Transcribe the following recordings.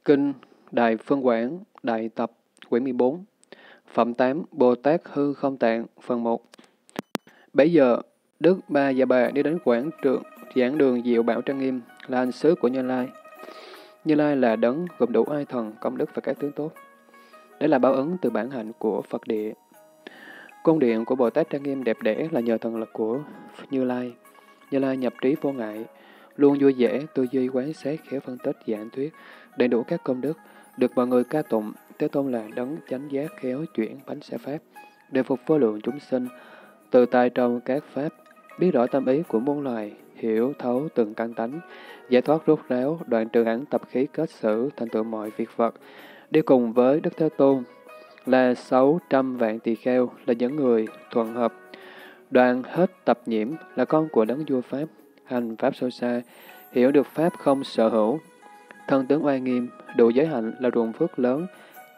Kinh Đại Phương Quảng Đại Tập quyển 14 Phẩm 8 Bồ Tát Hư Không Tạng Phần 1. Bấy giờ, Đức Ba Dạ Bà đi đến quảng trường giảng đường Diệu Bảo Trang Nghiêm, là hành xứ của Như Lai. Như Lai là đấng gồm đủ oai thần, công đức và các tướng tốt. Đây là báo ứng từ bản hạnh của Phật địa. Cung điện của Bồ Tát Trang Nghiêm đẹp đẽ là nhờ thần lực của Như Lai. Như Lai nhập trí vô ngại, luôn vui vẻ, tư duy quán xét, khéo phân tích, giảng thuyết, đầy đủ các công đức, được mọi người ca tụng. Thế Tôn là đấng chánh giác, khéo chuyển bánh xe pháp, đề phục vô lượng chúng sinh, tự tại trong các pháp, biết rõ tâm ý của muôn loài, hiểu thấu từng căn tánh, giải thoát rốt ráo, đoạn trừ hẳn tập khí kết xử, thành tựu mọi việc vật. Đi cùng với Đức Thế Tôn là 600 vạn tỳ kheo, là những người thuận hợp, đoạn hết tập nhiễm, là con của đấng vua pháp, hành pháp sâu xa, hiểu được pháp không sở hữu, thân tướng oai nghiêm, đủ giới hạnh, là ruộng phước lớn,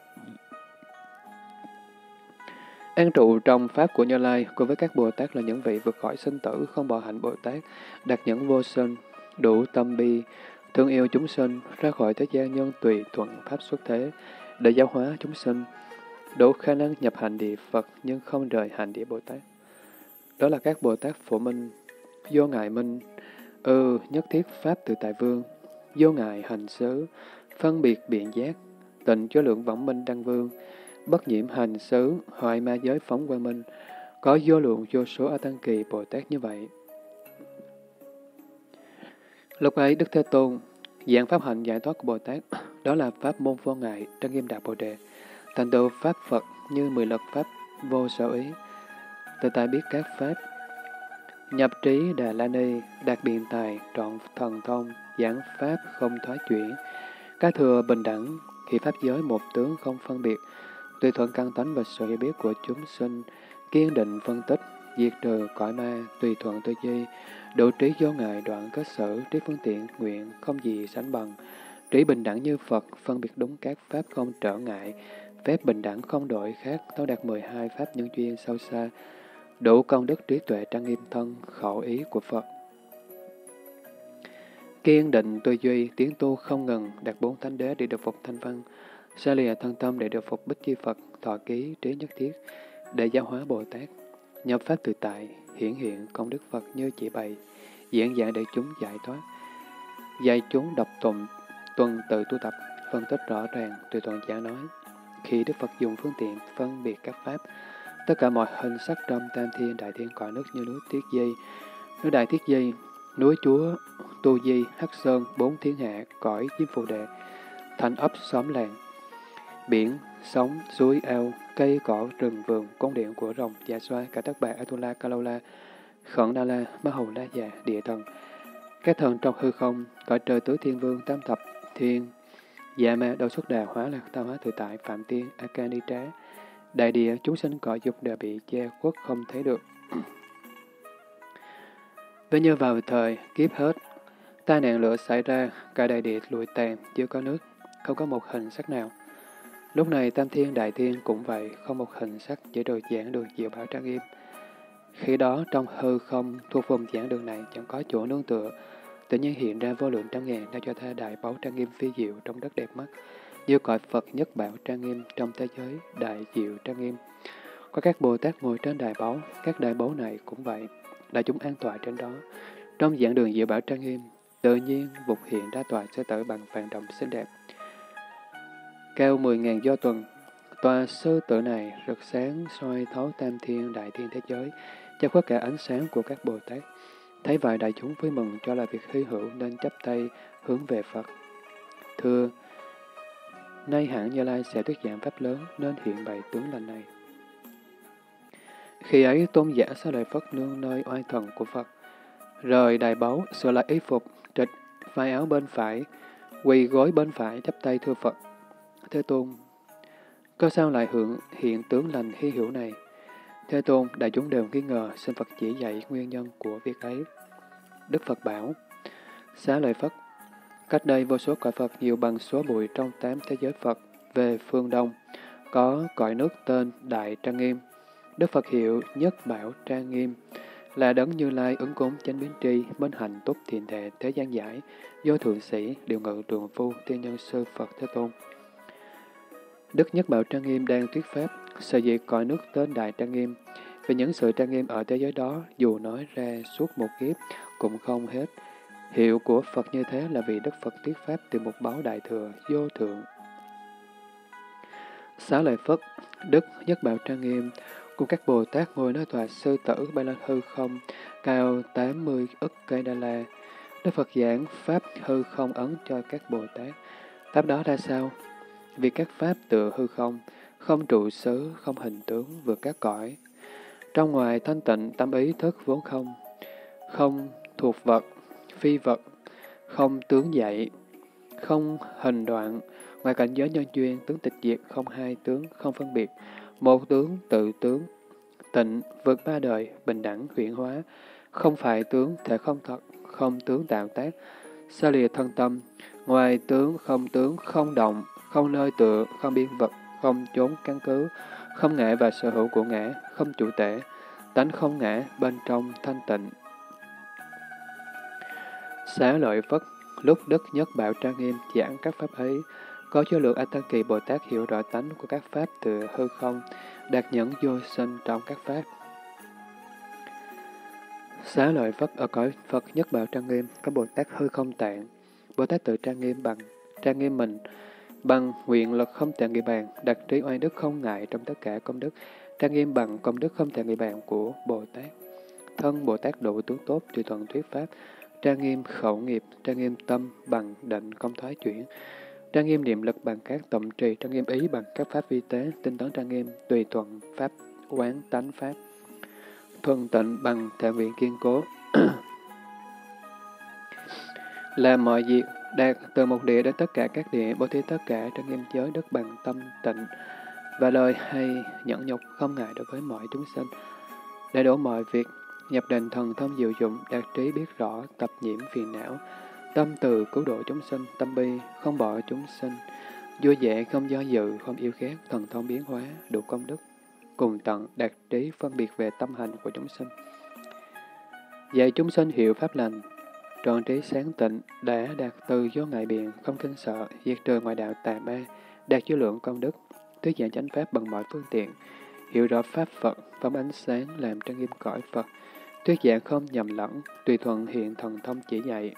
an trụ trong pháp của Như Lai. Cùng với các Bồ Tát là những vị vượt khỏi sinh tử, không bỏ hạnh Bồ Tát, đạt nhẫn vô sinh, đủ tâm bi, thương yêu chúng sinh, ra khỏi thế gian nhân tùy thuận pháp xuất thế, để giáo hóa chúng sinh, đủ khả năng nhập hành địa Phật nhưng không rời hành địa Bồ Tát. Đó là các Bồ Tát Phổ Minh, Vô Ngại Minh, Nhất Thiết Pháp Tự Tại Vương, Vô Ngại Hành Xứ, Phân Biệt Biện Giác, Tịnh Chứa Lượng Võng Minh Đăng Vương, Bất Nhiễm Hành Xứ, Hoại Ma Giới Phóng Quang Minh. Có vô lượng vô số A Tăng Kỳ Bồ Tát như vậy. Lúc ấy Đức Thế Tôn giảng pháp hạnh giải thoát của Bồ Tát, đó là pháp môn vô ngại, trang nghiêm đạt Bồ Đề, thành tựu pháp Phật như 10 lực pháp vô sở ý, tự tại biết các pháp, nhập trí Đà La Ni, đạt biện tài, trọn thần thông, giảng pháp không thoái chuyển, cái thừa bình đẳng, khi pháp giới một tướng không phân biệt, tùy thuận căn tánh và sự hiểu biết của chúng sinh, kiên định phân tích, diệt trừ cõi ma, tùy thuận tư duy, đủ trí vô ngại, đoạn kết sở, trí phương tiện, nguyện, không gì sánh bằng, trí bình đẳng như Phật, phân biệt đúng các pháp không trở ngại, phép bình đẳng không đổi khác, thấu đạt 12 pháp nhân duyên sâu xa, đủ công đức trí tuệ trang nghiêm thân, khẩu ý của Phật. Kiên định tư duy, tiến tu không ngừng, đạt 4 thánh đế để được phục thanh văn, xa lìa thân tâm để được phục bích chi Phật, thọ ký, trí nhất thiết, để giáo hóa Bồ Tát, nhập pháp tự tại, hiển hiện công đức Phật như chỉ bày, diễn giải để chúng giải thoát, dạy chúng đọc tụng, tuần tự tu tập, phân tích rõ ràng, tùy thuận giả nói. Khi Đức Phật dùng phương tiện phân biệt các pháp, tất cả mọi hình sắc trong tam thiên đại thiên cõi nước như núi Tiết Di, núi Đại Thiết Di, núi Chúa, Tu Di, Hắc Sơn, 4 thiên hạ, cõi Diêm Phù Đề, thành ấp xóm làng, biển, sóng, suối, ao, cây, cỏ, rừng, vườn, cung điện của rồng, dạ xoa, cả tất bà, Atula, Kalola, Khẩn Đa La, Ma Hầu La Già, địa thần, các thần trong hư không, cõi trời tứ thiên vương, tam thập thiên, dạ ma, Đô Xuất Đà, Hóa Lạc, Tam Hóa Tự Tại, Phạm Tiên, A Ca Ni Trá, đại địa, chúng sinh cõi dục đều bị che khuất không thấy được. Với như vào thời kiếp hết, tai nạn lửa xảy ra, cả đại địa lụi tàn, chưa có nước, không có một hình sắc nào. Lúc này tam thiên đại thiên cũng vậy, không một hình sắc, chỉ được giảng đường Diệu Bảo Trang Nghiêm. Khi đó trong hư không thuộc vùng giảng đường này chẳng có chỗ nương tựa, tự nhiên hiện ra vô lượng trăm ngàn đã cho tha đại báo trang nghiêm phi diệu trong đất đẹp mắt, như cõi Phật nhất bảo trang nghiêm trong thế giới đại diệu trang nghiêm. Có các Bồ Tát ngồi trên đài báu, các đài báu này cũng vậy, đại chúng an tọa trên đó. Trong giảng đường Diệu Bảo Trang Nghiêm, tự nhiên vụt hiện ra tòa sư tử bằng vàng đồng xinh đẹp, cao 10.000 do tuần. Tòa sư tử này rực sáng soi thấu tam thiên đại thiên thế giới, che khuất cả ánh sáng của các Bồ Tát. Thấy vậy đại chúng vui mừng cho là việc hy hữu nên chắp tay hướng về Phật. Thưa, nay hẳn Như Lai sẽ thuyết giảng pháp lớn nên hiện bày tướng lành này. Khi ấy tôn giả Xá Lợi Phất nương nơi oai thần của Phật, rời đài báu, sửa lại y phục, trịch vai áo bên phải, quỳ gối bên phải, chắp tay thưa Phật. Thế Tôn, có sao lại hiện tướng lành hy hữu này? Thế Tôn, đại chúng đều nghi ngờ, xin Phật chỉ dạy nguyên nhân của việc ấy. Đức Phật bảo, Xá Lợi Phất, cách đây vô số cõi Phật nhiều bằng số bụi trong 8 thế giới Phật, về phương Đông, có cõi nước tên Đại Trang Nghiêm. Đức Phật hiệu Nhất Bảo Trang Nghiêm, là đấng Như Lai ứng cúng chánh biến tri, minh hạnh túc thiện thệ, thế gian giải, vô thượng sĩ, điều ngự trường phu, tiên nhân sư Phật Thế Tôn. Đức Nhất Bảo Trang Nghiêm đang thuyết pháp, sở dĩ cõi nước tên Đại Trang Nghiêm, vì những sự trang nghiêm ở thế giới đó, dù nói ra suốt một kiếp, cũng không hết. Hiệu của Phật như thế là vì Đức Phật thuyết pháp từ một báu đại thừa, vô thượng. Xá lợi Phất, Đức Nhất Bảo Trang Nghiêm, cùng các Bồ Tát ngồi nói tòa sư tử bay lên hư không, cao 80 ức cây đa la. Đức Phật giảng pháp hư không ấn cho các Bồ Tát. Pháp đó ra sao? Vì các pháp tựa hư không, không trụ xứ, không hình tướng, vượt các cõi. Trong ngoài thanh tịnh tâm ý thức vốn không, không thuộc vật, phi vật, không tướng dậy, không hình đoạn, ngoài cảnh giới nhân duyên, tướng tịch diệt, không hai tướng, không phân biệt, một tướng, tự tướng, tịnh, vượt ba đời, bình đẳng, huyễn hóa, không phải tướng, thể không thật, không tướng tạo tác, xa lìa thân tâm, ngoài tướng, không động, không nơi tựa, không biên vật, không chốn căn cứ, không ngã và sở hữu của ngã, không chủ tể, tánh không ngã, bên trong thanh tịnh. Xá lợi Phất, lúc Đức Nhất Bảo Trang Nghiêm giảng các pháp ấy, có số lượng A Tăng Kỳ Bồ Tát hiểu rõ tánh của các pháp từ hư không, đạt nhẫn vô sinh trong các pháp. Xá lợi Phất, ở cõi Phật Nhất Bảo Trang Nghiêm, có Bồ Tát hư không tạng. Bồ Tát tự trang nghiêm mình, bằng nguyện lực không tạng nghị bàn, đặt trí oai đức không ngại trong tất cả công đức, trang nghiêm bằng công đức không tạng nghị bàn của Bồ Tát. Thân Bồ Tát đủ tướng tốt, tùy thuận thuyết pháp, trang nghiêm khẩu nghiệp, trang nghiêm tâm bằng định không thoái chuyển, trang nghiêm niệm lực bằng các tụng trì, trang nghiêm ý bằng các pháp vi tế, tinh tấn trang nghiêm, tùy thuận pháp quán tánh pháp, thuần tịnh bằng thể nguyện kiên cố. Làm mọi việc, đạt từ một địa đến tất cả các địa, bố thí tất cả trang nghiêm giới đức bằng tâm tịnh, và lời hay nhẫn nhục không ngại đối với mọi chúng sinh. Để đổ mọi việc, nhập định thần thông diệu dụng, đạt trí biết rõ, tập nhiễm phiền não, tâm từ cứu độ chúng sinh, tâm bi, không bỏ chúng sinh, vui vẻ, không do dự, không yêu ghét, thần thông biến hóa, đủ công đức, cùng tận, đạt trí phân biệt về tâm hành của chúng sinh. Dạy chúng sinh hiểu pháp lành, trọn trí sáng tịnh, đã đạt từ do ngại biện, không kinh sợ, diệt trừ ngoại đạo tà ma, đạt vô lượng công đức, thuyết giảng chánh pháp bằng mọi phương tiện, hiểu rõ pháp Phật, phóng ánh sáng làm trang nghiêm cõi Phật, thuyết giảng không nhầm lẫn, tùy thuận hiện thần thông chỉ dạy.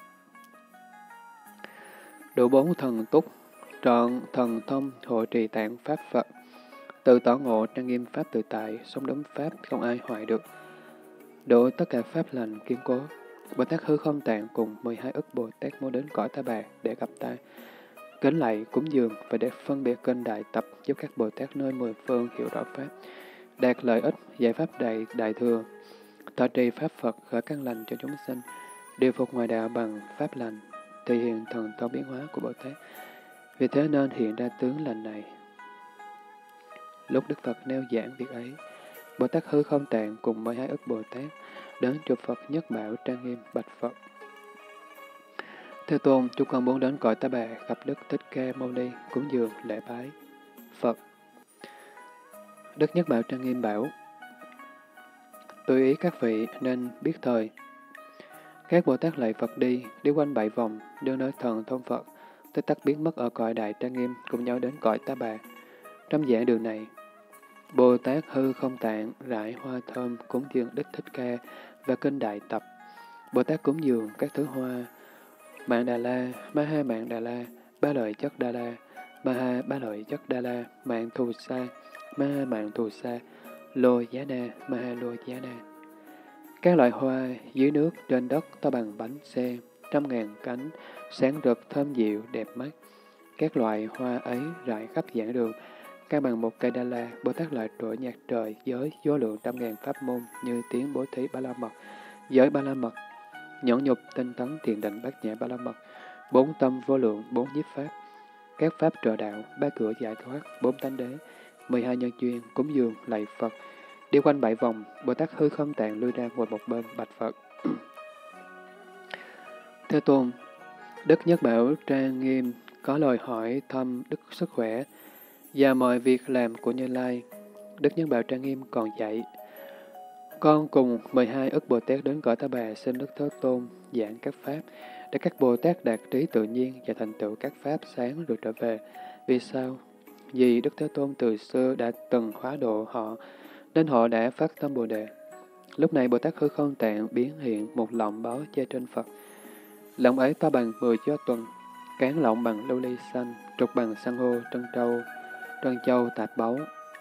Đủ bốn thần túc, trọn thần thông hộ trì tạng pháp Phật, tự tỏ ngộ trang nghiêm pháp tự tại, sống đúng pháp không ai hoại được. Độ tất cả pháp lành kiên cố, Bồ Tát hư không tạng cùng 12 ức Bồ Tát muốn đến cõi Ta Bà để gặp ta, kính lạy cúng dường và để phân biệt kênh đại tập giúp các Bồ Tát nơi 10 phương hiểu rõ pháp, đạt lợi ích giải pháp đại thừa, thọ trì pháp Phật khởi căn lành cho chúng sinh, điều phục ngoại đạo bằng pháp lành, thể hiện thần thông biến hóa của Bồ Tát. Vì thế nên hiện ra tướng lành này. Lúc Đức Phật nêu giảng việc ấy, Bồ Tát hư không tạng cùng 12 ức Bồ Tát đến chùa Phật Nhất Bảo trang nghiêm bạch Phật. Thế Tôn, chúng con muốn đến cõi Ta Bà gặp Đức Thích Ca Mâu Ni, cúng dường lễ bái. Phật. Đức Nhất Bảo trang nghiêm bảo: tùy ý các vị nên biết thời. Các Bồ Tát lạy Phật đi quanh 7 vòng, đưa nơi thần thông Phật, tới tắc biến mất ở cõi đại trang nghiêm, cùng nhau đến cõi Ta Bà. Trong giảng đường này, Bồ Tát hư không tạng rải hoa thơm cúng dường Đức Thích Ca và kinh Đại Tập. Bồ Tát cúng dường các thứ hoa Mạng Đà La, Ma Ha Mạng Đà La, Ba Lợi Chất Đa La, Ma Ha Ba Lợi Chất Đa La, Mạng Thù Sa, Ma Ha Mạng Thù Sa, Lô Giá Na, Ma Ha Lô Giá Na. Các loại hoa dưới nước, trên đất to bằng bánh xe, 100.000 cánh, sáng rực thơm dịu, đẹp mắt. Các loại hoa ấy rải khắp giảng đường, cao bằng một cây đa la. Bồ Tát lại trội nhạc trời giới vô lượng 100.000 pháp môn như tiếng bố thí ba la mật, giới ba la mật, nhẫn nhục tinh tấn thiền định bát nhã ba la mật, 4 tâm vô lượng, 4 nhiếp pháp, các pháp trợ đạo, 3 cửa giải thoát, 4 tánh đế, 12 nhân duyên, cúng dường lạy Phật. Đi quanh 7 vòng, Bồ Tát hư không tạng lui ra ngồi một bên bạch Phật. Thế Tôn, Đức Nhất Bảo trang nghiêm có lời hỏi thăm đức sức khỏe và mọi việc làm của Như Lai. Đức Nhất Bảo trang nghiêm còn dạy: Con cùng 12 ức Bồ Tát đến cõi Ta Bà xin Đức Thế Tôn giảng các pháp, để các Bồ Tát đạt trí tự nhiên và thành tựu các pháp sáng rồi trở về. Vì sao? Vì Đức Thế Tôn từ xưa đã từng hóa độ họ, nên họ đã phát tâm Bồ Đề. Lúc này Bồ Tát Hư Không Tạng biến hiện một lọng báo che trên Phật. Lọng ấy to bằng 10 do tuần, cán lọng bằng lưu ly xanh, trục bằng san hô, trân châu tạp báu.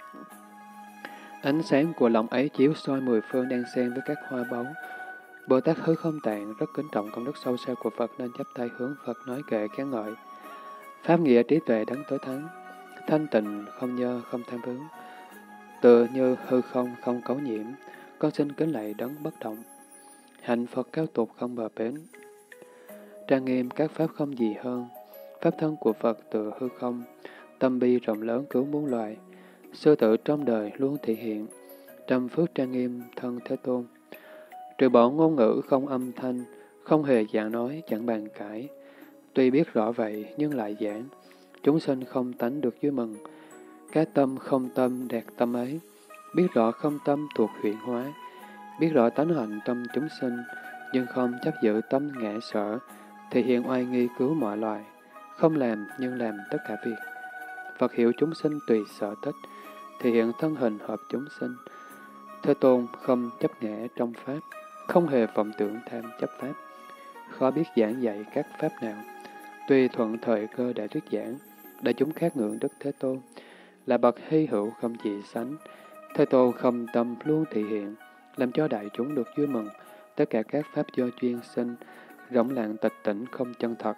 Ánh sáng của lọng ấy chiếu soi mười phương đang xen với các hoa báu. Bồ Tát Hư Không Tạng rất kính trọng công đức sâu xa của Phật nên chắp tay hướng Phật nói kệ khen ngợi. Pháp nghĩa trí tuệ đấng tối thắng, thanh tịnh không nhơ không tham vướng, tựa như hư không không cấu nhiễm, con xin kính lạy đấng bất động. Hạnh Phật cao tục không bờ bến, trang nghiêm các pháp không gì hơn. Pháp thân của Phật tựa hư không, tâm bi rộng lớn cứu muôn loài. Sư tử trong đời luôn thể hiện, trăm phước trang nghiêm thân Thế Tôn. Trừ bỏ ngôn ngữ không âm thanh, không hề giảng nói chẳng bàn cãi. Tuy biết rõ vậy nhưng lại giảng, chúng sinh không tánh được vui mừng. Cái tâm không tâm đạt tâm ấy, biết rõ không tâm thuộc huyện hóa, biết rõ tánh hạnh tâm chúng sinh, nhưng không chấp giữ tâm ngã sở, thể hiện oai nghi cứu mọi loài, không làm nhưng làm tất cả việc. Phật hiểu chúng sinh tùy sở thích, thể hiện thân hình hợp chúng sinh. Thế Tôn không chấp ngã trong Pháp, không hề vọng tưởng tham chấp Pháp. Khó biết giảng dạy các Pháp nào, tuy thuận thời cơ để thuyết giảng, đại chúng khác ngưỡng Đức Thế Tôn, là bậc hy hữu không gì sánh. Thế Tôn không tâm luôn thị hiện, làm cho đại chúng được vui mừng, tất cả các Pháp do duyên sinh, rỗng lặng tịch tỉnh không chân thật.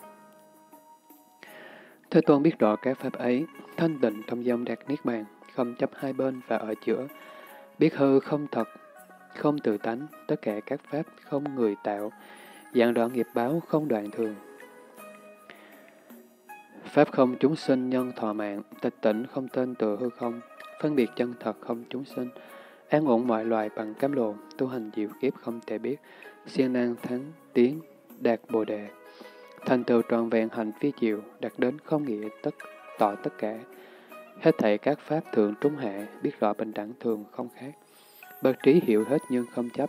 Thế Tôn biết rõ các Pháp ấy, thanh tịnh thông dong đạt niết bàn, không chấp hai bên và ở giữa, biết hư không thật, không tự tánh, tất cả các Pháp không người tạo, dạng đoạn nghiệp báo không đoạn thường. Pháp không chúng sinh nhân thọ mạng, tịch tỉnh không tên tựa hư không, phân biệt chân thật không chúng sinh, an ổn mọi loài bằng cam lộ, tu hành diệu kiếp không thể biết, siêng năng thắng tiến, đạt bồ đề. Thành tựu trọn vẹn hành phi diệu, đạt đến không nghĩa tỏ tất cả. Hết thảy các pháp thượng trung hạ, biết rõ bình đẳng thường không khác. Bậc trí hiểu hết nhưng không chấp.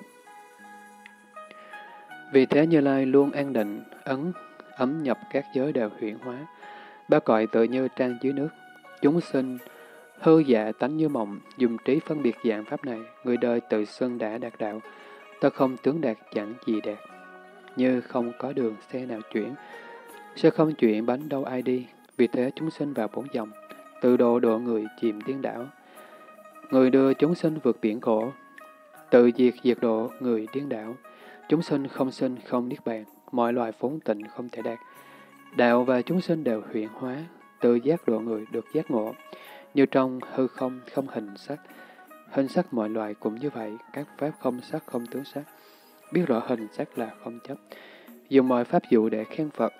Vì thế Như Lai luôn an định, ấm nhập các giới đều huyễn hóa. Ba cõi tự như trang dưới nước. Chúng sinh hư dạ tánh như mộng, dùng trí phân biệt dạng pháp này, người đời tự xưng đã đạt đạo. Ta không tướng đạt chẳng gì đạt. Như không có đường xe nào chuyển, sẽ không chuyển bánh đâu ai đi. Vì thế chúng sinh vào bốn dòng, tự độ người chìm điên đảo. Người đưa chúng sinh vượt biển khổ, tự diệt độ người điên đảo. Chúng sinh không niết bàn, mọi loài vốn tịnh không thể đạt. Đạo và chúng sinh đều huyễn hóa, tự giác độ người được giác ngộ. Như trong hư không, không hình sắc mọi loài cũng như vậy, các pháp không sắc không tướng sắc. Biết rõ hình sắc là không chấp, dùng mọi pháp dụ để khen Phật.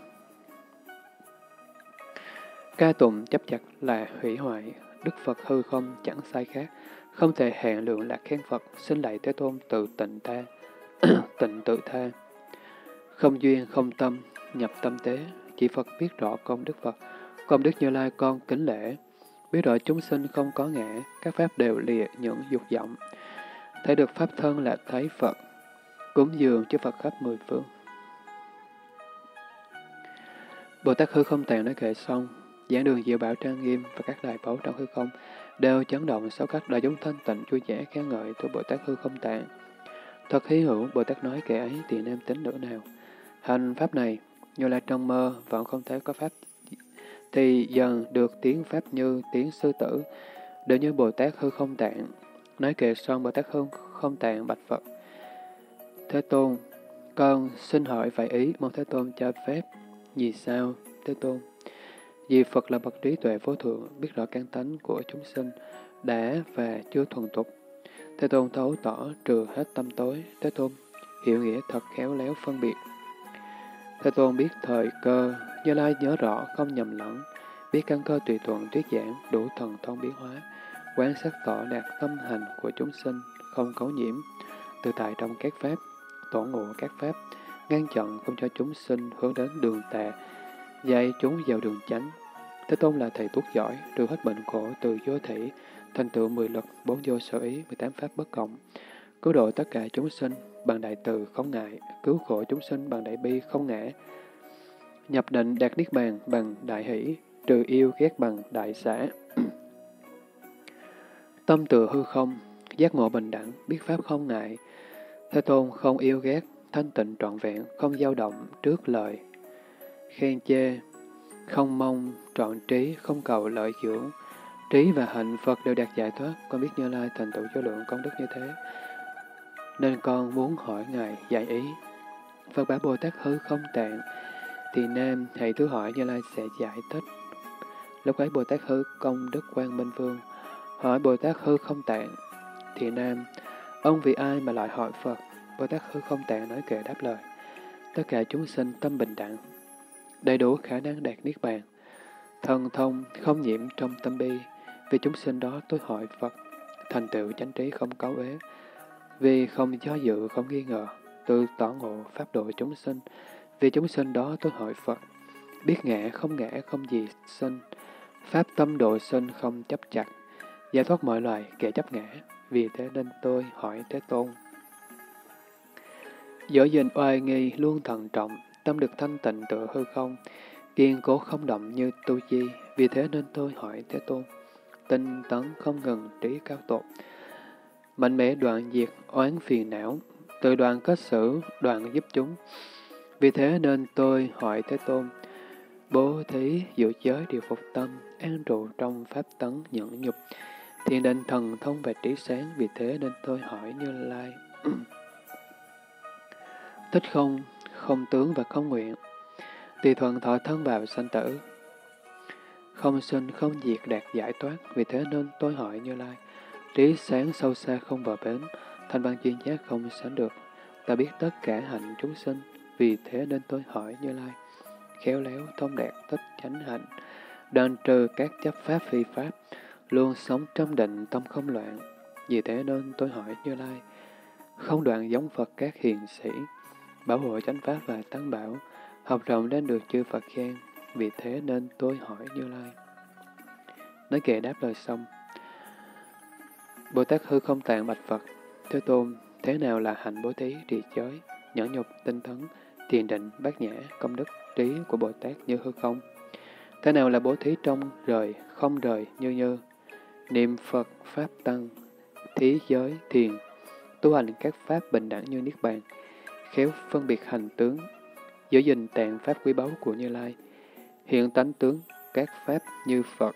Ca tụng chấp chặt là hủy hoại, Đức Phật hư không chẳng sai khác, không thể hạn lượng là khen Phật, xin lạy Thế Tôn tự tịnh ta, tịnh tự tha. Không duyên, không tâm, nhập tâm tế, chỉ Phật biết rõ công đức Phật, công đức Như Lai con kính lễ, biết rõ chúng sinh không có ngã, các pháp đều lìa những dục vọng. Thấy được pháp thân là thấy Phật, cúng dường cho Phật khắp mười phương. Bồ Tát Hư Không Tạng nói kệ xong, giảng đường diệu bảo trang nghiêm và các đài báu trong hư không đều chấn động sáu cách đại chúng thanh tịnh vui vẻ khen ngợi từ Bồ Tát Hư Không Tạng. Thật hy hữu, Bồ Tát nói kệ ấy thì nam tính nữ nào hành pháp này, như là trong mơ vẫn không thấy có pháp, thì dần được tiếng pháp như tiếng sư tử, đều như Bồ Tát Hư Không Tạng. Nói kệ xong, Bồ Tát Hư Không Tạng bạch Phật: Thế Tôn, con xin hỏi vậy ý, mong Thế Tôn cho phép. Vì sao, Thế Tôn? Vì Phật là bậc trí tuệ vô thượng, biết rõ căn tánh của chúng sinh, đã và chưa thuần tục. Thế Tôn thấu tỏ trừ hết tâm tối. Thế Tôn hiểu nghĩa thật khéo léo phân biệt. Thế Tôn biết thời cơ, Như Lai nhớ rõ không nhầm lẫn, biết căn cơ tùy thuận thuyết giảng, đủ thần thông biến hóa, quán sát tỏ đạt tâm hành của chúng sinh, không cấu nhiễm, tự tại trong các pháp, tổ ngộ các pháp, ngăn chặn không cho chúng sinh hướng đến đường tà, dạy chúng vào đường chánh. Thế Tôn là thầy thuốc giỏi, trừ hết bệnh khổ từ vô thủy, thành tựu 10 lực, 4 vô sở ý, 18 pháp bất cộng, cứu độ tất cả chúng sinh bằng đại từ không ngại, cứu khổ chúng sinh bằng đại bi không ngã, nhập định đạt niết bàn bằng đại hỷ, trừ yêu ghét bằng đại xã. Tâm từ hư không, giác ngộ bình đẳng, biết pháp không ngại. Thế Tôn không yêu ghét, thanh tịnh trọn vẹn, không dao động trước lời khen chê, không mong trọn trí, không cầu lợi dưỡng. Trí và hạnh Phật đều đạt giải thoát, con biết Như Lai thành tựu vô lượng công đức như thế, nên con muốn hỏi Ngài dạy ý. Phật bảo Bồ Tát hư không tạng, thì Nam hãy thử hỏi Như Lai sẽ giải thích. Lúc ấy Bồ Tát hư công đức Quang Minh Vương hỏi Bồ Tát hư không tạng, thì Nam, ông vì ai mà lại hỏi Phật? Bồ Tát hư không tạng nói kệ đáp lời, tất cả chúng sinh tâm bình đẳng, đầy đủ khả năng đạt niết bàn, thần thông không nhiễm trong tâm bi. Vì chúng sinh đó tôi hỏi Phật, thành tựu chánh trí không cấu uế, vì không do dự không nghi ngờ, tự tỏ ngộ pháp độ chúng sinh. Vì chúng sinh đó tôi hỏi Phật, biết ngã không gì sinh, pháp tâm độ sinh không chấp chặt, giải thoát mọi loài kẻ chấp ngã. Vì thế nên tôi hỏi Thế Tôn. Giữ gìn oai nghi luôn thận trọng, tâm được thanh tịnh tựa hư không, kiên cố không động như tu di. Vì thế nên tôi hỏi Thế Tôn. Tinh tấn không ngừng trí cao tột, mạnh mẽ đoạn diệt oán phiền não, tự đoạn kết xử, đoạn giúp chúng. Vì thế nên tôi hỏi Thế Tôn. Bố thí giữ giới điều phục tâm, an trụ trong pháp tấn nhẫn nhục, thiền định thần thông và trí sáng. Vì thế nên tôi hỏi Như Lai. Thích không, không tướng và không nguyện, tùy thuận thọ thân vào sanh tử, không sinh không diệt đạt giải thoát. Vì thế nên tôi hỏi Như Lai. Trí sáng sâu xa không bờ bến, thanh văn chuyên giác không sánh được, ta biết tất cả hạnh chúng sinh. Vì thế nên tôi hỏi Như Lai. Khéo léo thông đạt tất chánh hạnh, đoạn trừ các chấp pháp phi pháp, luôn sống trong định tâm không loạn. Vì thế nên tôi hỏi Như Lai. Không đoạn giống Phật các hiền sĩ, bảo hộ chánh pháp và tăng bảo, học rộng đến được chư Phật khen. Vì thế nên tôi hỏi Như Lai. Nói kệ đáp lời xong, Bồ Tát hư không tạng bạch Phật. Thế Tôn, thế nào là hạnh bố thí, trì giới, nhẫn nhục, tinh tấn, thiền định, bát nhã, công đức, trí của Bồ Tát như hư không? Thế nào là bố thí trong rời, không rời, như niệm Phật, Pháp Tăng, thí giới, thiền, tu hành các Pháp bình đẳng như Niết Bàn, khéo phân biệt hành tướng, giữ gìn tạng Pháp quý báu của Như Lai, hiện tánh tướng các Pháp như Phật.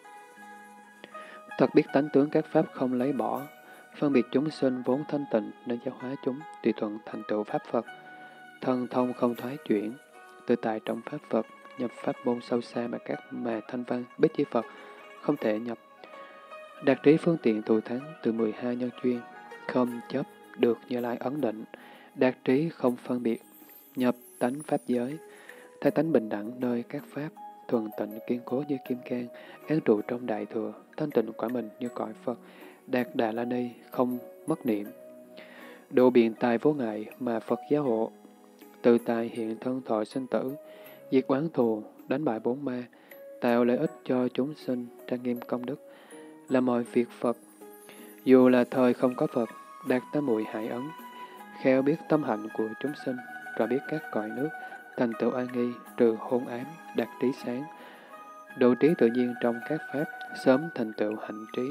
Thật biết tánh tướng các Pháp không lấy bỏ, phân biệt chúng sinh vốn thanh tịnh nên giáo hóa chúng, tùy thuận thành tựu Pháp Phật, thân thông không thoái chuyển, tự tại trong Pháp Phật, nhập Pháp môn sâu xa mà thanh văn bích với Phật không thể nhập. Đạt trí phương tiện thù thắng từ 12 nhân chuyên, không chấp được Như Lai ấn định, đạt trí không phân biệt, nhập tánh Pháp giới, thấy tánh bình đẳng nơi các Pháp, thuần tịnh kiên cố như kim cang, an trụ trong đại thừa, thanh tịnh quả mình như cõi Phật, đạt Đà La Ni không mất niệm. Độ biện tài vô ngại mà Phật giáo hộ, tự tài hiện thân thọ sinh tử, diệt oán thù, đánh bại bốn ma, tạo lợi ích cho chúng sinh, trang nghiêm công đức, làm mọi việc Phật. Dù là thời không có Phật, đạt tám muội hải ấn, khéo biết tâm hạnh của chúng sinh, rồi biết các cõi nước, thành tựu an nghi, trừ hôn ám, đạt trí sáng, độ trí tự nhiên trong các Pháp, sớm thành tựu hạnh trí.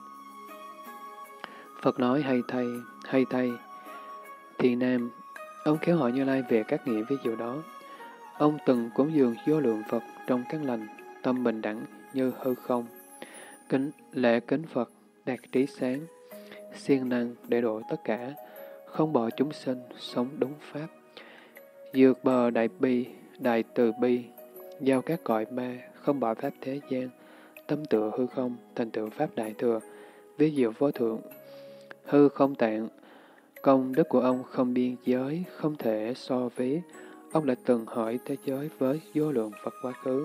Phật nói hay thay. Thiện Nam, ông khéo hỏi Như Lai về các nghĩa ví dụ đó. Ông từng cúng dường vô lượng Phật trong các lành, tâm bình đẳng như hư không. Lễ kính Phật, đạt trí sáng, siêng năng để độ tất cả, không bỏ chúng sinh, sống đúng Pháp. Dược bờ đại bi, đại từ bi, giao các cõi ma, không bỏ Pháp thế gian, tâm tựa hư không, thành tựu Pháp đại thừa, ví diệu vô thượng. Hư không tạng, công đức của ông không biên giới, không thể so ví. Ông đã từng hỏi thế giới với vô lượng Phật quá khứ.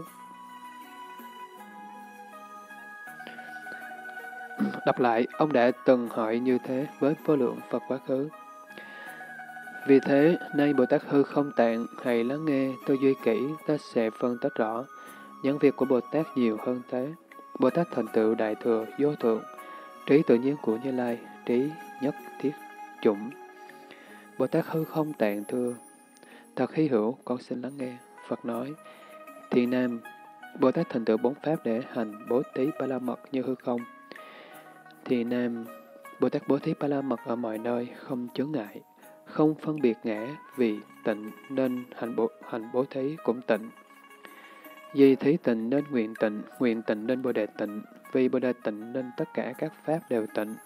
Đọc lại, ông đã từng hỏi như thế với vô lượng Phật quá khứ. Vì thế, nay Bồ Tát hư không tạng, hãy lắng nghe, tư duy kỹ, ta sẽ phân tích rõ. Những việc của Bồ Tát nhiều hơn thế. Bồ Tát thành tựu đại thừa, vô thượng, Trí tự nhiên của Như Lai, trí nhất thiết chủng. Bồ Tát hư không tạng thưa, thật hy hữu, con xin lắng nghe. Phật nói, Thiện nam, Bồ Tát thành tựu 4 pháp để hành bố thí ba la mật như hư không. Thiện nam, Bồ Tát bố thí ba la mật ở mọi nơi, không chướng ngại, không phân biệt ngã, vì tịnh nên hành bố thí cũng tịnh. Vì thí tịnh nên nguyện tịnh nên Bồ Đề tịnh, vì Bồ Đề tịnh nên tất cả các pháp đều tịnh.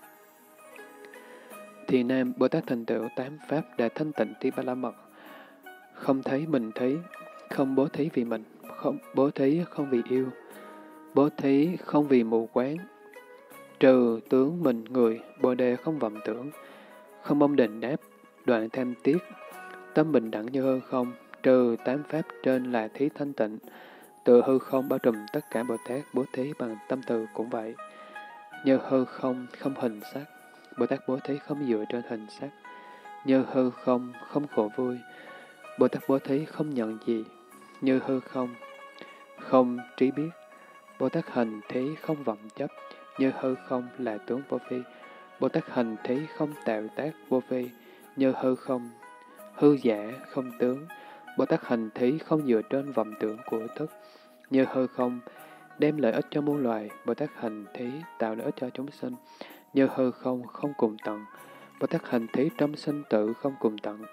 Thì nam, Bồ Tát thành tựu 8 pháp để thanh tịnh thí ba la mật, không thấy mình thấy, không bố thí vì mình, không bố thí không vì yêu, bố thí không vì mù quáng, trừ tướng mình người, Bồ Đề không vọng tưởng, không mong đền đáp, đoạn tham tiếc, tâm bình đẳng như hư không, trừ 8 pháp trên là thí thanh tịnh, từ hư không bao trùm tất cả Bồ Tát bố thí bằng tâm từ cũng vậy. Như hư không, không hình sắc, Bồ Tát bố thí không dựa trên hình sắc. Như hư không, không khổ vui, Bồ Tát bố thí không nhận gì. Như hư không, không trí biết, Bồ Tát hành thí không vọng chấp. Như hư không là tướng vô phi, Bồ Tát hành thí không tạo tác vô phi. Như hư không, hư giả không tướng, Bồ Tát hành thí không dựa trên vọng tưởng của thức. Như hư không, đem lợi ích cho muôn loài, Bồ Tát hành thí tạo lợi ích cho chúng sinh. Như hư không, không cùng tận, Bồ Tát hành thí trong sinh tử không cùng tận.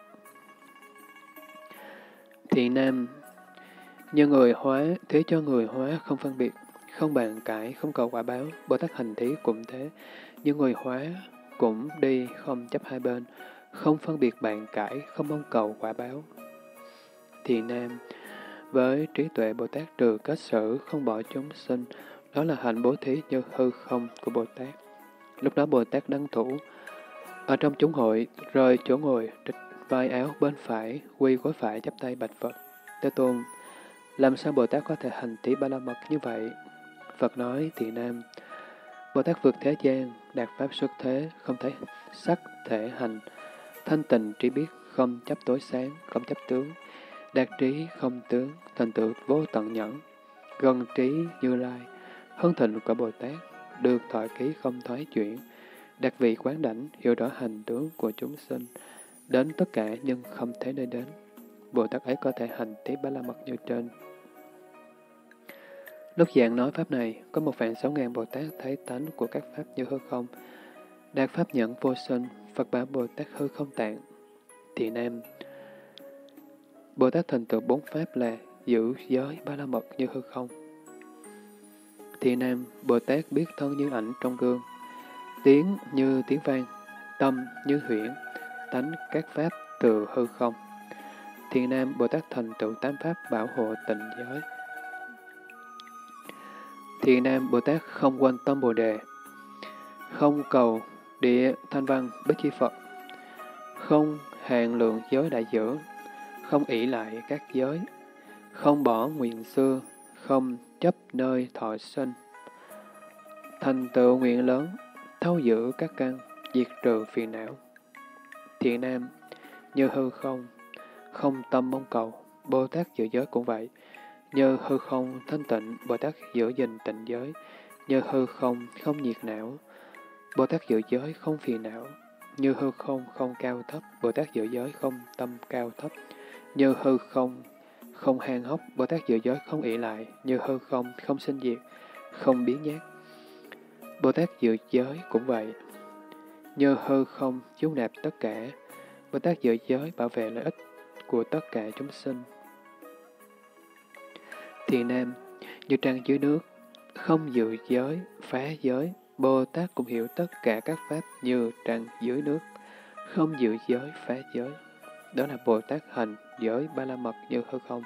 Thiện nam, như người hóa, thế cho người hóa không phân biệt, không bàn cãi, không cầu quả báo, Bồ Tát hành thí cũng thế. Như người hóa, cũng đi, không chấp hai bên, không phân biệt bàn cãi, không mong cầu quả báo. Thiện nam, với trí tuệ Bồ Tát trừ kết xử, không bỏ chúng sinh, đó là hạnh bố thí như hư không của Bồ Tát. Lúc đó Bồ Tát đăng thủ, ở trong chúng hội, rơi chỗ ngồi, trịch vai áo bên phải, quy gối phải chắp tay bạch Phật. Thế Tôn, làm sao Bồ Tát có thể hành thí ba la mật như vậy? Phật nói, Thiện nam, Bồ Tát vượt thế gian, đạt pháp xuất thế, không thấy sắc thể hành, thanh tịnh trí biết, không chấp tối sáng, không chấp tướng, đạt trí không tướng, thành tựu vô tận nhẫn, gần trí Như Lai, hân thịnh của Bồ Tát, được thọ ký không thoái chuyển, đạt vị quán đảnh, hiểu rõ hành tướng của chúng sinh, đến tất cả nhưng không thấy nơi đến. Bồ Tát ấy có thể hành thí ba la mật như trên. Lúc giảng nói pháp này, có 1.600.000 Bồ Tát thấy tánh của các pháp như hư không, đạt pháp nhẫn vô sinh. Phật bảo Bồ Tát hư không tạng. Thiện nam, Bồ Tát thành tựu 4 pháp là giữ giới ba la mật như hư không. Thiện nam, Bồ Tát biết thân như ảnh trong gương, tiếng như tiếng vang, tâm như huyễn, tánh các pháp từ hư không. Thiện nam, Bồ Tát thành tựu 8 pháp bảo hộ tịnh giới. Thiện nam, Bồ Tát không quan tâm Bồ Đề, không cầu địa thanh văn bích chi Phật, không hạn lượng giới đại giữ, không ỷ lại các giới, không bỏ nguyện xưa, không chấp nơi thọ sinh. Thành tựu nguyện lớn, thấu giữ các căn, diệt trừ phiền não. Thiện nam, như hư không, không tâm mong cầu, Bồ Tát giữ giới cũng vậy. Như hư không thanh tịnh, Bồ Tát giữ gìn tịnh giới. Như hư không không nhiệt não, Bồ Tát giữ giới không phiền não. Như hư không không cao thấp, Bồ Tát giữ giới không tâm cao thấp. Như hư không không han hốc, Bồ Tát giữ giới không ỷ lại. Như hư không không sinh diệt, không biến nhát, Bồ Tát giữ giới cũng vậy. Như hư không chú nạp tất cả, Bồ Tát giữ giới bảo vệ lợi ích của tất cả chúng sinh. Thiện nam, như trăng dưới nước, không giữ giới, phá giới, Bồ Tát cũng hiểu tất cả các pháp như trăng dưới nước, không giữ giới, phá giới. Đó là Bồ Tát hành giới ba la mật như hư không.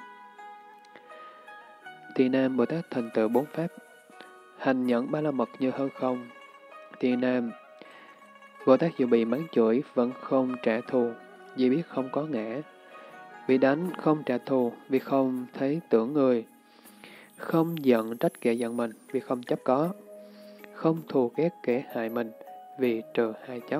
Thiện nam, Bồ Tát thành tựu 4 pháp, hành nhẫn ba la mật như hư không. Thiện nam, Bồ Tát dù bị mắng chửi vẫn không trả thù, vì biết không có ngã. Vì đánh không trả thù, vì không thấy tưởng người. Không giận trách kẻ giận mình, vì không chấp có. Không thù ghét kẻ hại mình, vì trừ hai chấp.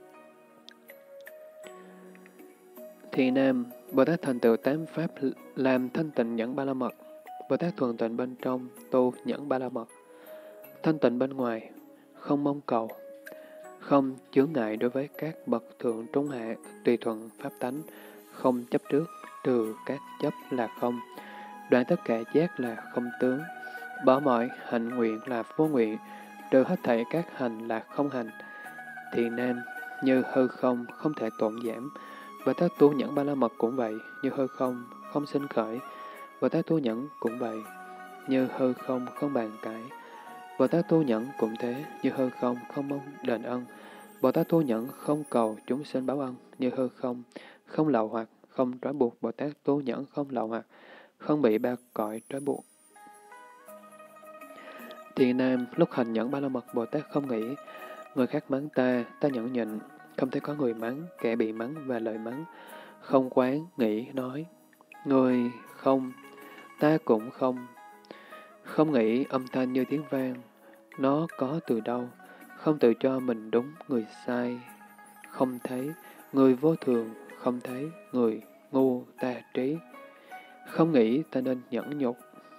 Thiện nam, Bồ Tát thành tựu 8 pháp làm thanh tịnh nhẫn ba la mật. Bồ Tát thuần tịnh bên trong tu nhẫn ba la mật. Thanh tịnh bên ngoài, không mong cầu, không chướng ngại đối với các bậc thượng trung hạ, tùy thuận pháp tánh, không chấp trước, trừ các chấp là không, đoạn tất cả giác là không tướng, bỏ mọi hạnh nguyện là vô nguyện, trừ hết thảy các hành là không hành. Thiện nam, như hư không, không thể tổn giảm. Bồ Tát tu nhẫn ba la mật cũng vậy, như hư không, không sinh khởi. Bồ Tát tu nhẫn cũng vậy, như hư không, không bàn cãi. Bồ Tát tu nhẫn cũng thế, như hư không, không mong đền ân. Bồ Tát tu nhẫn không cầu chúng sinh báo ân, như hư không, không lậu hoặc, không trói buộc. Bồ Tát tu nhẫn không lậu hoặc, không bị ba cõi trói buộc. Thiện nam, lúc hành nhẫn ba la mật, Bồ Tát không nghĩ, người khác mắng ta nhẫn nhịn, không thấy có người mắng, kẻ bị mắng và lời mắng, không quán, nghĩ, nói. Người không, ta cũng không. Không nghĩ âm thanh như tiếng vang, nó có từ đâu, không tự cho mình đúng, người sai. Không thấy, người vô thường, không thấy, người ngu, ta trí. Không nghĩ ta nên nhẫn nhục.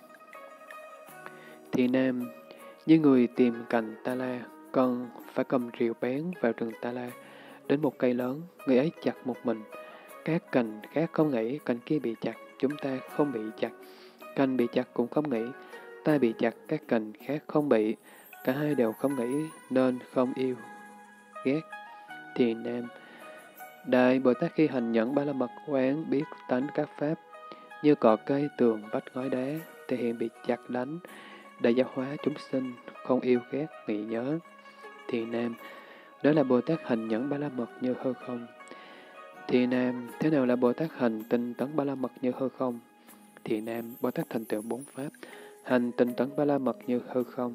Thì nam, như người tìm cành ta la, cần phải cầm rìu bén vào rừng ta la, đến một cây lớn, người ấy chặt một mình. Các cành khác không nghĩ, cành kia bị chặt, chúng ta không bị chặt. Cành bị chặt cũng không nghĩ, ta bị chặt, các cành khác không bị. Cả hai đều không nghĩ, nên không yêu, ghét. Thì nam, Đại Bồ Tát khi hành nhẫn ba la mật quán biết tánh các pháp, như cọ cây, tường, vách, ngói đá, thể hiện bị chặt đánh, đại giáo hóa chúng sinh, không yêu ghét, nghĩ nhớ. Thì nam, đó là Bồ Tát hành nhẫn ba la mật như hư không. Thì nam, thế nào là Bồ Tát hành tinh tấn ba la mật như hư không? Thì nam, Bồ Tát thành tựu bốn pháp, hành tinh tấn ba la mật như hư không.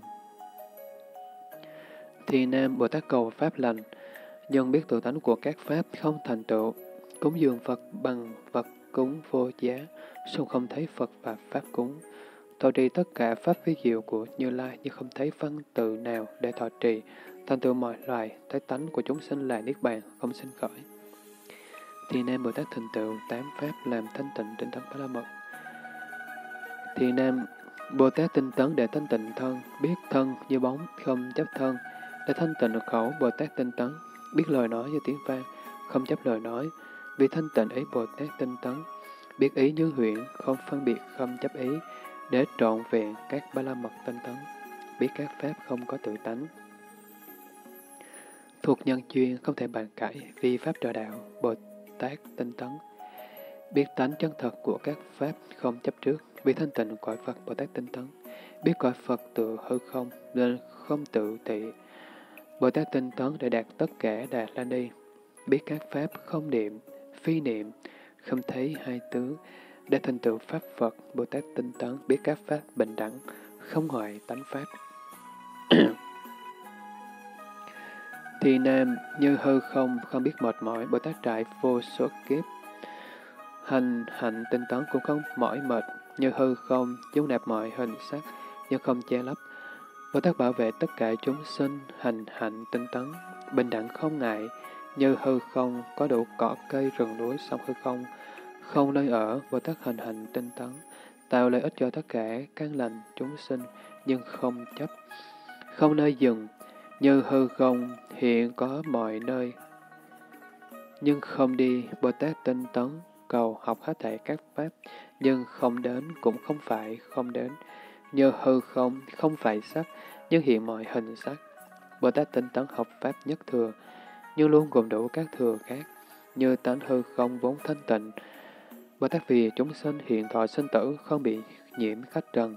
Thì nam, Bồ Tát cầu pháp lành, nhân biết tự tánh của các pháp không thành tựu, cúng dường Phật bằng vật cúng vô giá, song không thấy Phật và pháp cúng. Thọ trì tất cả pháp vi diệu của Như Lai nhưng không thấy văn tự nào để thọ trì, thành tựu mọi loài, thấy tánh của chúng sinh là niết bàn, không sinh khởi. Thì nam, Bồ Tát thành tựu tám pháp làm thanh tịnh tinh tấn ba la mật. Thì nam, Bồ Tát tinh tấn để thanh tịnh thân, biết thân như bóng, không chấp thân, để thanh tịnh khẩu. Bồ Tát tinh tấn, biết lời nói như tiếng vang, không chấp lời nói, vì thanh tịnh ý. Bồ Tát tinh tấn, biết ý như huyễn, không phân biệt, không chấp ý, để trọn vẹn các ba la mật tinh tấn, biết các pháp không có tự tánh. Thuộc nhân chuyên, không thể bàn cãi, vì pháp trợ đạo. Bồ Tát tinh tấn, biết tánh chân thật của các pháp, không chấp trước, vì thanh tịnh cõi Phật. Bồ Tát tinh tấn, biết cõi Phật tự hư không, nên không tự tị. Bồ Tát tinh tấn để đạt tất cả Đà La Ni, biết các pháp không niệm, phi niệm, không thấy hai tướng, để thành tựu pháp Phật. Bồ Tát tinh tấn biết các pháp bình đẳng, không hoại tánh pháp. Thì nam, như hư không, không biết mệt mỏi. Bồ Tát trải vô số kiếp, hành hạnh tinh tấn cũng không mỏi mệt, như hư không, dung nạp mọi hình sắc, nhưng không che lấp. Bồ Tát bảo vệ tất cả chúng sinh, hành hạnh tinh tấn, bình đẳng không ngại, như hư không, có đủ cỏ cây, rừng núi, sông hư không, không nơi ở. Bồ Tát hành hạnh tinh tấn, tạo lợi ích cho tất cả căn lành chúng sinh, nhưng không chấp, không nơi dừng, như hư không, hiện có mọi nơi, nhưng không đi. Bồ Tát tinh tấn, cầu học hết thảy các pháp, nhưng không đến, cũng không phải không đến, như hư không, không phải sắc, nhưng hiện mọi hình sắc. Bồ Tát tinh tấn học pháp nhất thừa, nhưng luôn gồm đủ các thừa khác, như tánh hư không vốn thanh tịnh. Bồ Tát vì chúng sinh hiện thọ sinh tử, không bị nhiễm khách trần.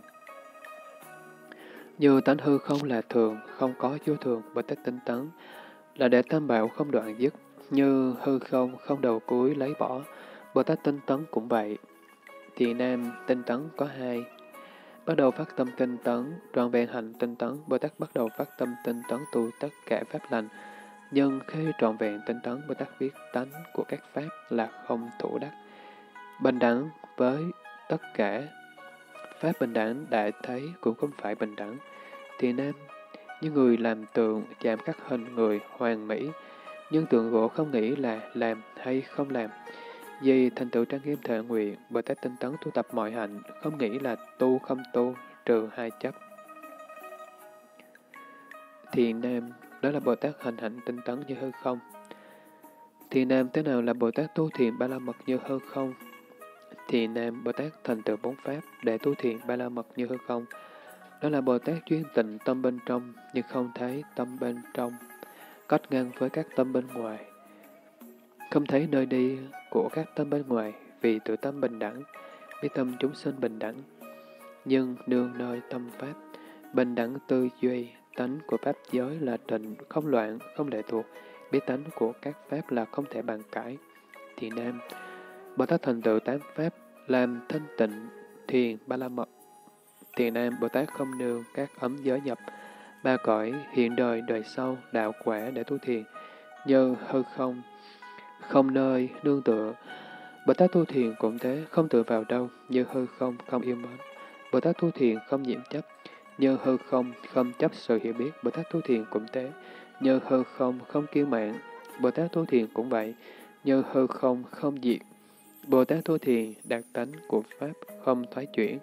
Như tánh hư không là thường, không có vô thường. Bồ Tát tinh tấn là để tam bảo không đoạn dứt, như hư không, không đầu cuối lấy bỏ. Bồ Tát tinh tấn cũng vậy. Thì nam, tinh tấn có hai. Bắt đầu phát tâm tinh tấn, trọn vẹn hành tinh tấn. Bồ Tát bắt đầu phát tâm tinh tấn tu tất cả pháp lành. Nhưng khi trọn vẹn tinh tấn, Bồ Tát biết tánh của các pháp là không thủ đắc, bình đẳng với tất cả. Pháp bình đẳng đã thấy cũng không phải bình đẳng. Thì nam, như người làm tượng chạm khắc hình người hoàn mỹ, nhưng tượng gỗ không nghĩ là làm hay không làm. Vì thành tựu trang nghiêm thệ nguyện, Bồ Tát tinh tấn tu tập mọi hạnh, không nghĩ là tu không tu, trừ hai chấp. Thì nam, đó là Bồ Tát hành hạnh tinh tấn như hư không. Thì nam, thế nào là Bồ Tát tu thiền ba la mật như hư không? Thì nam, Bồ Tát thành tựu bốn pháp để tu thiền ba la mật như hư không. Đó là Bồ Tát chuyên tịnh tâm bên trong, nhưng không thấy tâm bên trong, cách ngăn với các tâm bên ngoài. Không thấy nơi đi của các tâm bên ngoài, vì tự tâm bình đẳng, biết tâm chúng sinh bình đẳng. Nhưng nương nơi tâm pháp, bình đẳng tư duy, tánh của pháp giới là tịnh, không loạn, không lệ thuộc, biết tánh của các pháp là không thể bàn cãi. Thì nam, Bồ Tát thành tựu tám pháp, làm thanh tịnh, thiền, ba la mật. Thì nam, Bồ Tát không nương các ấm giới nhập, ba cõi, hiện đời, đời sau, đạo quả để tu thiền, như hư không, không nơi nương tựa. Bồ Tát tu thiền cũng thế, không tựa vào đâu, như hư không, không yêu mến. Bồ Tát tu thiền không nhiễm chấp, như hư không, không chấp sự hiểu biết. Bồ Tát tu thiền cũng thế, như hư không, không kiêu mạn. Bồ Tát tu thiền cũng vậy, như hư không, không diệt. Bồ Tát tu thiền đạt tánh của Pháp, không thoái chuyển.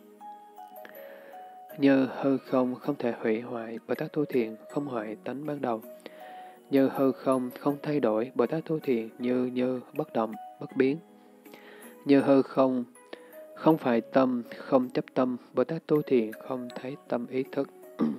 Như hư không, không thể hủy hoại. Bồ Tát tu thiền không hoại tánh ban đầu. Như hư không, không thay đổi. Bồ Tát tu thiền như bất động, bất biến. Như hư không, không phải tâm, không chấp tâm. Bồ Tát tu thiền không thấy tâm ý thức.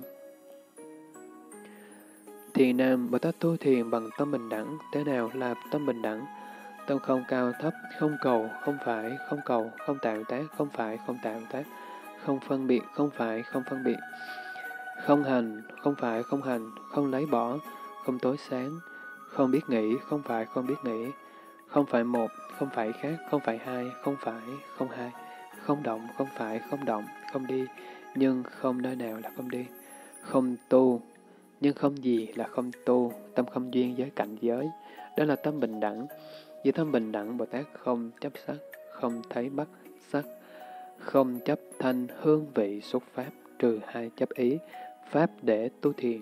Thiền nam, Bồ Tát tu thiền bằng tâm bình đẳng. Thế nào là tâm bình đẳng? Tâm không cao thấp, không cầu, không phải, không cầu, không tạo tác, không phải, không tạo tác, không phân biệt, không phải, không phân biệt, không hành, không phải, không hành, không lấy bỏ, không tối sáng, không biết nghĩ, không phải, không biết nghĩ, không phải một, không phải khác, không phải hai, không phải, không hai, không động, không phải, không động, không đi, nhưng không nơi nào là không đi, không tu, nhưng không gì là không tu, tâm không duyên với cảnh giới, đó là tâm bình đẳng. Với tâm bình đẳng, Bồ Tát không chấp sắc, không thấy bất sắc, không chấp thanh, hương vị, xúc pháp, trừ hai chấp ý, pháp để tu thiền.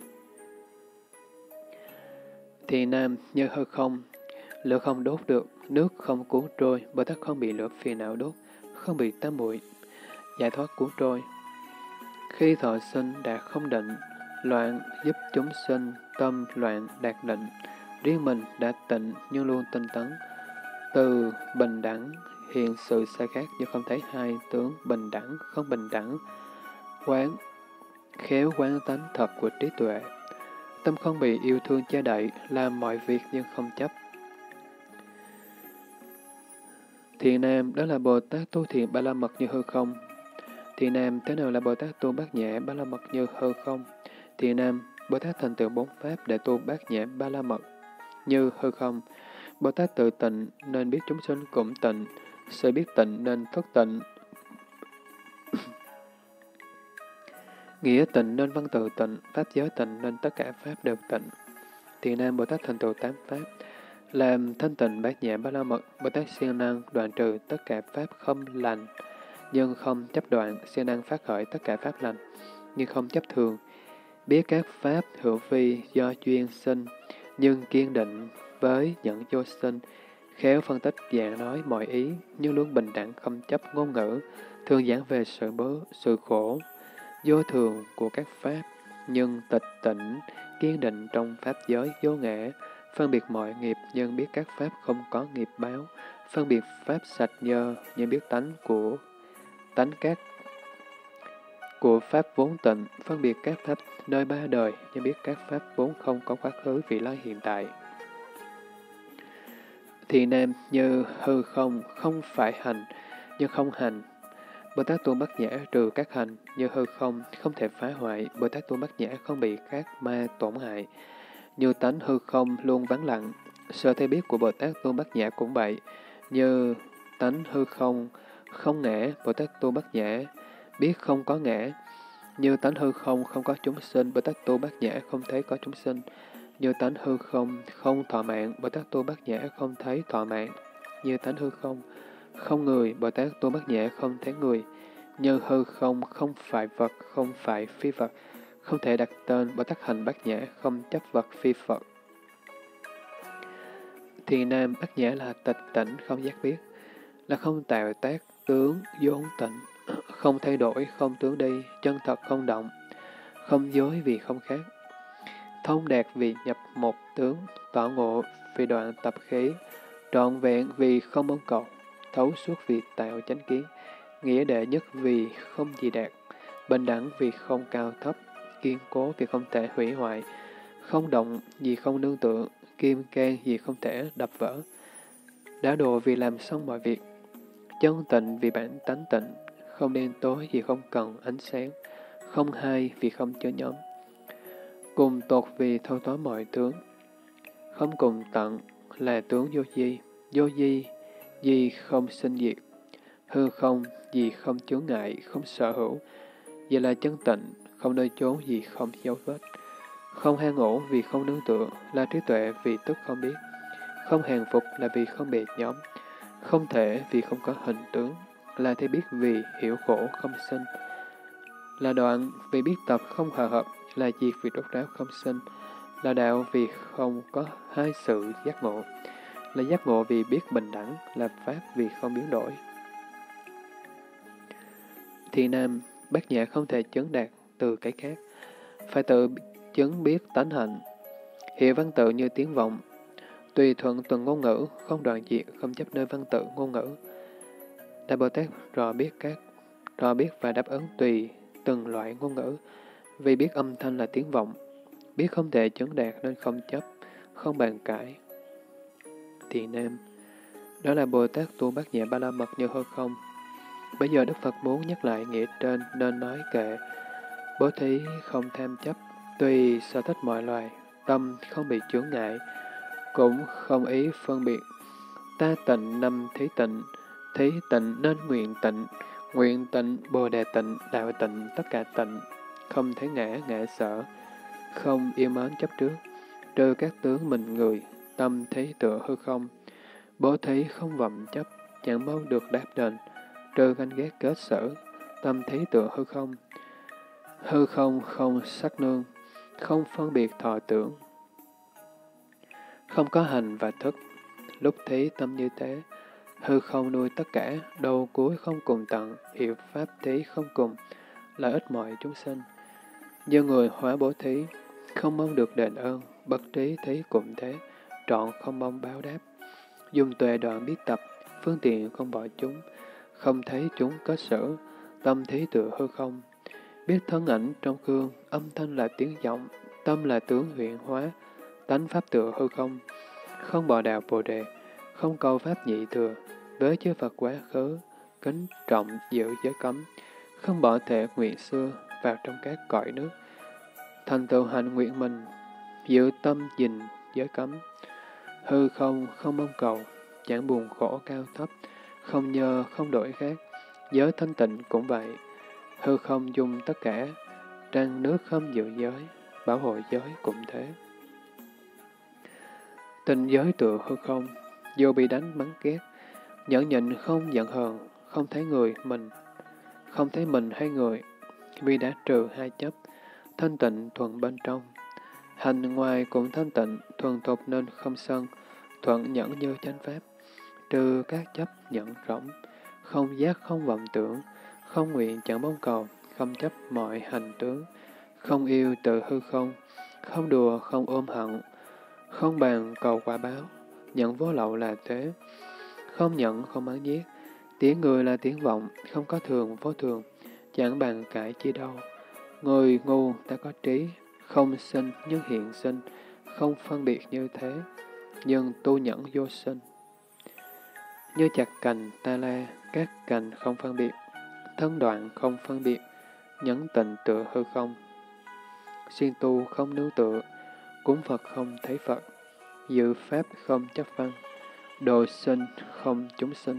Thì nam, như hư không, lửa không đốt được, nước không cuốn trôi, Bồ Tát không bị lửa phiền não đốt, không bị tám muội giải thoát cuốn trôi. Khi thọ sinh đạt không định, loạn giúp chúng sinh, tâm loạn đạt định, riêng mình đã tịnh nhưng luôn tinh tấn. Từ bình đẳng hiện sự sai khác nhưng không thấy hai tướng bình đẳng, không bình đẳng. Quán, khéo quán tánh thật của trí tuệ. Tâm không bị yêu thương che đậy, làm mọi việc nhưng không chấp. Thiền nam, đó là Bồ Tát tu thiền ba la mật như hư không. Thiền nam, thế nào là Bồ Tát tu bát nhã ba la mật như hư không? Thiền nam, Bồ Tát thành tựu bốn pháp để tu bát nhã ba la mật như hư không. Bồ Tát tự tịnh nên biết chúng sinh cũng tịnh, sự biết tịnh nên thức tịnh. Nghĩa tịnh nên văn tự tịnh, pháp giới tịnh nên tất cả pháp đều tịnh. Thiền nam, Bồ Tát thành tựu tám pháp, làm thanh tịnh bát nhã ba la mật. Bồ Tát siêng năng đoạn trừ tất cả pháp không lành, nhưng không chấp đoạn, siêng năng phát khởi tất cả pháp lành, nhưng không chấp thường. Biết các pháp hữu vi do duyên sinh, nhưng kiên định với nhẫn vô sinh, khéo phân tích giảng nói mọi ý, nhưng luôn bình đẳng không chấp ngôn ngữ, thường giảng về sự khổ, vô thường của các pháp, nhưng tịch tỉnh, kiên định trong pháp giới vô ngã, phân biệt mọi nghiệp nhưng biết các pháp không có nghiệp báo, phân biệt pháp sạch nhơ nhưng biết tánh của tánh các của pháp vốn tịnh, phân biệt các pháp nơi ba đời nhưng biết các pháp vốn không có quá khứ vị lai hiện tại. Thì nam, như hư không, không phải hành, nhưng không hành. Bồ Tát tu bát nhã trừ các hành, như hư không, không thể phá hoại. Bồ Tát tu bát nhã không bị các ma tổn hại. Như tánh hư không luôn vắng lặng. Sở thấy biết của Bồ Tát tu bát nhã cũng vậy. Như tánh hư không, không ngã. Bồ Tát tu bát nhã biết không có ngã. Như tánh hư không, không có chúng sinh. Bồ Tát tu bát nhã không thấy có chúng sinh. Như tánh hư không, không thọ mạng. Bồ Tát tu bát nhã không thấy thọ mạng. Như tánh hư không, không người. Bồ Tát tu bát nhã không thấy người. Như hư không, không phải vật, không phải phi vật, không thể đặt tên. Bồ Tát hành bát nhã, không chấp vật phi Phật. Thì nam, bát nhã là tịch tỉnh, không giác biết, là không tạo tác tướng vốn tịnh, không thay đổi, không tướng đi, chân thật không động, không dối vì không khác. thông đạt vì nhập một tướng, tỏ ngộ vì đoạn tập khí, trọn vẹn vì không mong cầu, thấu suốt vì tạo chánh kiến, nghĩa đệ nhất vì không gì đạt, bình đẳng vì không cao thấp, kiên cố vì không thể hủy hoại, không động vì không nương tựa, kim can vì không thể đập vỡ, đã độ vì làm xong mọi việc, chân tịnh vì bản tánh tịnh, không đen tối vì không cần ánh sáng, không hai vì không chớ nhóm, cùng tột vì thâu tóm mọi tướng, không cùng tận là tướng vô di không sinh diệt, hư không vì không chướng ngại, không sở hữu, vậy là chân tịnh, không nơi chốn vì không dấu vết, không hang ổ vì không nương tựa, là trí tuệ vì tức không biết, không hàng phục là vì không bề nhóm, không thể vì không có hình tướng, là thấy biết vì hiểu khổ không sinh, là đoạn vì biết tập không hòa hợp, là diệt vì đốt ráo không sinh, là đạo vì không có hai sự giác ngộ, là giác ngộ vì biết bình đẳng, là pháp vì không biến đổi. Thì nam, bát nhã không thể chứng đạt từ cái khác, phải tự chứng biết tánh hạnh. Hiệu văn tự như tiếng vọng, tùy thuận từng ngôn ngữ, không đoạn diệt, không chấp nơi văn tự ngôn ngữ. Đại Bồ Tát rõ biết và đáp ứng tùy từng loại ngôn ngữ, vì biết âm thanh là tiếng vọng, biết không thể chứng đạt nên không chấp, không bàn cãi. Thì nam, đó là Bồ Tát tu bát nhã ba la mật như hư không. Bây giờ Đức Phật muốn nhắc lại nghĩa trên nên nói kệ: bố thí không tham chấp, tùy sở thích mọi loài, tâm không bị chướng ngại, cũng không ý phân biệt. Ta tịnh năm thí tịnh nên nguyện tịnh, bồ đề tịnh, đạo tịnh, tất cả tịnh, không thấy ngã sợ, không yêu mến chấp trước, trừ các tướng mình người, tâm thấy tựa hư không, bố thí không vọng chấp, chẳng mong được đáp đền, trừ ganh ghét kết sở, tâm thấy tựa hư không không sắc nương, không phân biệt thọ tưởng, không có hành và thức, lúc thí tâm như thế, hư không nuôi tất cả, đầu cuối không cùng tận, hiệu pháp thí không cùng, lợi ích mọi chúng sinh. Do người hóa bố thí, không mong được đền ơn, bất trí thí cũng thế, trọn không mong báo đáp. Dùng tuệ đoạn biết tập, phương tiện không bỏ chúng, không thấy chúng có sở, tâm thí tựa hư không. Biết thân ảnh trong gương, âm thanh là tiếng giọng, tâm là tướng huyện hóa, tánh pháp tựa hư không. Không bỏ đạo bồ đề, không cầu pháp nhị thừa, với chư Phật quá khứ, kính trọng giữ giới cấm, không bỏ thể nguyện xưa vào trong các cõi nước, thành tựu hạnh nguyện mình, giữ tâm gìn giới cấm, hư không không mong cầu, chẳng buồn khổ cao thấp, không nhơ không đổi khác, giới thanh tịnh cũng vậy, hư không dung tất cả, trăng nước không giữ giới, bảo hộ giới cũng thế. Tình giới tựa hư không, dù bị đánh mắng ghét, nhẫn nhịn không giận hờn, không thấy mình hay người, vì đã trừ hai chấp, thanh tịnh thuận bên trong. Hành ngoài cũng thanh tịnh, thuần thục nên không sân, thuận nhẫn như chánh pháp, trừ các chấp nhẫn rỗng, không giác không vọng tưởng, không nguyện chẳng mong cầu, không chấp mọi hành tướng, không yêu tự hư không đùa không ôm hận, không bàn cầu quả báo, nhận vô lậu là thế, không nhận không án giết, tiếng người là tiếng vọng, không có thường vô thường, chẳng bàn cãi chi đâu. Người ngu ta có trí, không sinh nhưng hiện sinh, không phân biệt như thế, nhưng tu nhẫn vô sinh. Như chặt cành ta la, các cành không phân biệt, thân đoạn không phân biệt, nhẫn tịnh tựa hư không. Siêng tu không nương tựa, cúng Phật không thấy Phật, dự pháp không chấp văn, độ sinh không chúng sinh.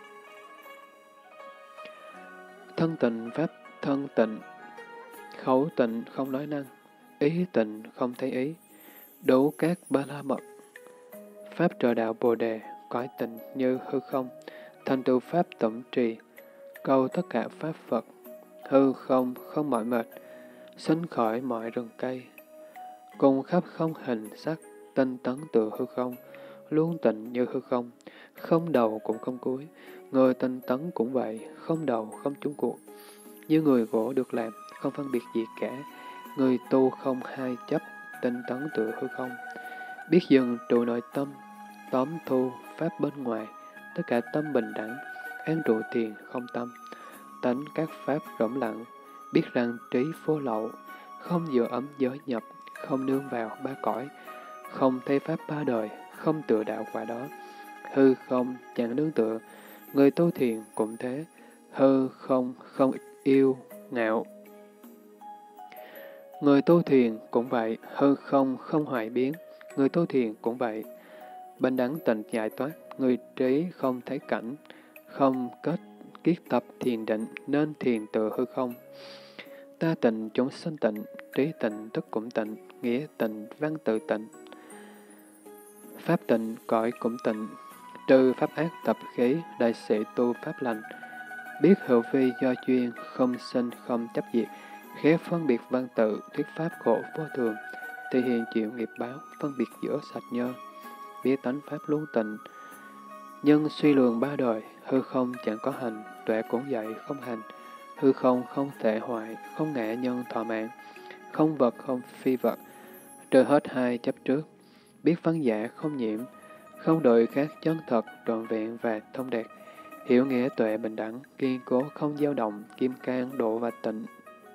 Thân tịnh pháp thân tịnh, khẩu tịnh không nói năng, ý tịnh không thấy ý, đủ các ba la mật. Pháp trợ đạo Bồ đề, cõi tịnh như hư không, thành tựu pháp tổng trì, cầu tất cả pháp Phật, hư không không mỏi mệt, sinh khỏi mọi rừng cây. Cùng khắp không hình sắc, tinh tấn tự hư không, luôn tịnh như hư không, không đầu cũng không cuối. Người tinh tấn cũng vậy, không đầu không trúng cuộc. Như người gỗ được làm, không phân biệt gì cả. Người tu không hai chấp, tinh tấn tự hư không. Biết dừng trụ nội tâm, tóm thu pháp bên ngoài, tất cả tâm bình đẳng, an trụ thiền không tâm, tánh các pháp rỗng lặng, biết rằng trí vô lậu, không dựa ấm giới nhập, không nương vào ba cõi, không thấy pháp ba đời, không tựa đạo quả đó. Hư không chẳng nương tựa, người tu thiền cũng thế, hư không không yêu ngạo. Người tu thiền cũng vậy, hư không không hoại biến, người tu thiền cũng vậy. Bình đẳng tịnh giải thoát, người trí không thấy cảnh, không kết kiết tập thiền định, nên thiền tự hư không. Ta tịnh chúng sinh tịnh, trí tịnh tức cũng tịnh, nghĩa tịnh văn tự tịnh. Pháp tịnh cõi cũng tịnh, trừ pháp ác tập khí, đại sĩ tu pháp lành. Biết hữu vi do duyên, không sinh không chấp diệt, khế phân biệt văn tự, thuyết pháp khổ vô thường, thể hiện chịu nghiệp báo, phân biệt giữa sạch nhơ. Biết tánh pháp luôn tịnh, nhân suy lường ba đời, hư không chẳng có hành, tuệ cũng dạy không hành. Hư không không thể hoại, không ngã nhân thọ mạng, không vật không phi vật, trừ hết hai chấp trước. Biết văn giả không nhiễm, không đổi khác chân thật, trọn vẹn và thông đạt. Hiểu nghĩa tuệ bình đẳng, kiên cố không dao động, kim cang độ và tịnh.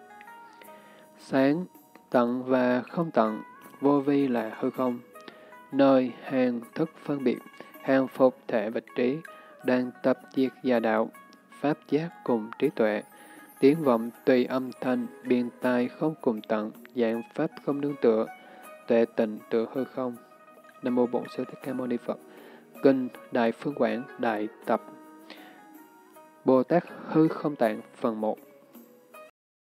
Sáng, tận và không tận, vô vi là hư không. Nơi hàng thức phân biệt, hàng phục thể vật trí, đang tập diệt già đạo, pháp giác cùng trí tuệ. Tiếng vọng tùy âm thanh, biên tai không cùng tận, dạng pháp không nương tựa, tuệ tịnh tựa hư không. Nam mô Bổn Sư Thích Ca Mâu Ni Phật. Kinh Đại Phương Quảng Đại Tập Bồ Tát Hư Không Tạng phần 1.